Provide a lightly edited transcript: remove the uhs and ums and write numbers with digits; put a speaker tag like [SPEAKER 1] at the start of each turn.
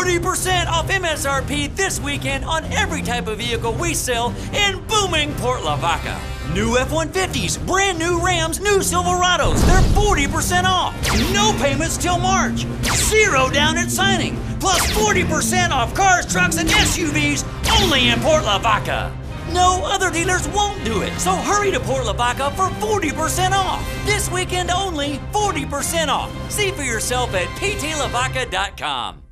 [SPEAKER 1] 40% off MSRP this weekend on every type of vehicle we sell in booming Port Lavaca. New F-150s, brand new Rams, new Silverados, they're 40% off. No payments till March. 0 down at signing. Plus 40% off cars, trucks, and SUVs only in Port Lavaca. No other dealers won't do it, so hurry to Port Lavaca for 40% off. This weekend only, 40% off. See for yourself at ptlavaca.com.